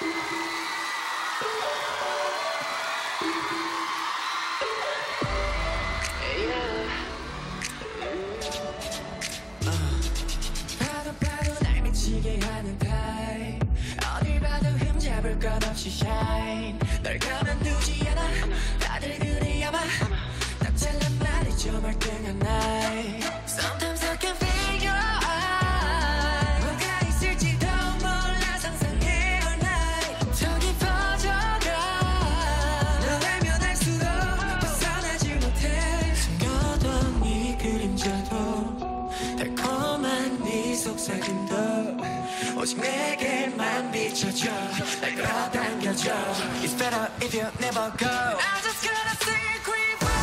봐도 날 미치게 하는 타입 어딜 봐도 흠잡을 것 없이 shine 널 가만두지 않아 다들 그래 아마 딱 잘난 말이 좀 얼등한 나이 Sometimes I can feel your eyes 뭐가 있을지도 몰라 상상해 all night 더 깊어져가 널 알면 알수록 벗어나지 못해 숨겨둔 네 그림자도 달콤한 네 속삭임도 오직 내게만 비춰줘 날 끌어당겨줘 It's better if you never go I just gotta sacrifice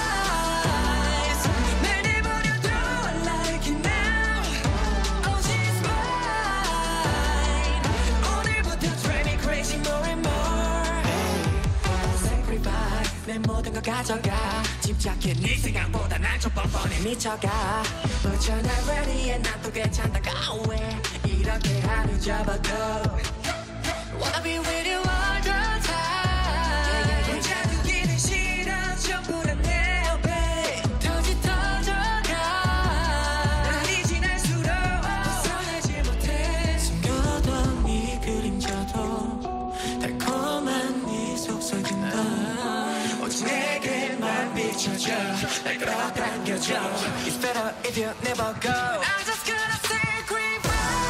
날 내버려둬 I like it now Oh she's mine 오늘부터 drive me crazy more and more Sacrifice 내 모든 걸 가져가 집착해 네 생각보다 난 좀 뻔뻔해 미쳐가 But you're not ready and 난 또 괜찮다가 왜 이렇게 하루 잡아도 Wanna be with you all the time 혼자 두기는 싫어 전부 다 내 옆에 더 짙어져가 날이 지날수록 벗어나지 못해 숨겨둔 네 그림자도 달콤한 네 속삭임도 오직 내게만 비춰줘 날 끌어당겨줘 It's better if you never go I just gotta sacrifice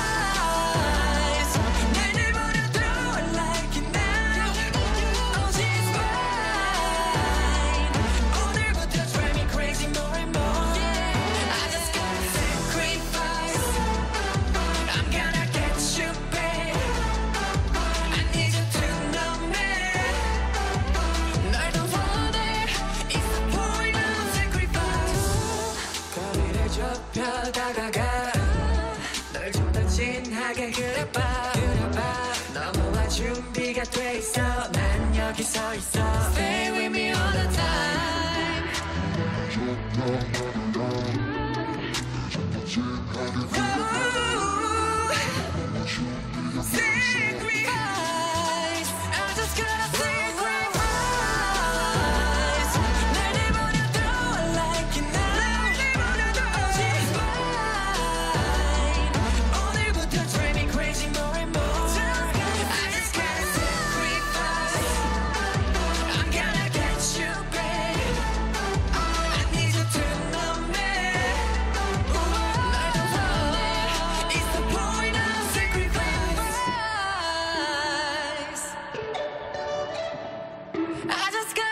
날 내버려둬 I like it now Oh she's mine 오늘부터 drive me crazy more and more I just gotta sacrifice I'm gonna get you babe I need you to know me 널 더 원해 It's the point of sacrifice 거리를 좁혀 다가가 널 좀 더 진하게 그려봐 넘어와 준비가 돼 있어 난 여기 서 있어 Stay with me all the time Ooh, sacrifice I just gotta sacrifice 날 내버려둬 I like it now Oh she's mine 오늘부터 drive me crazy more and more I just gotta sacrifice I'm gonna get you babe I need you to know me 널 더 원해 It's the point of sacrifice I just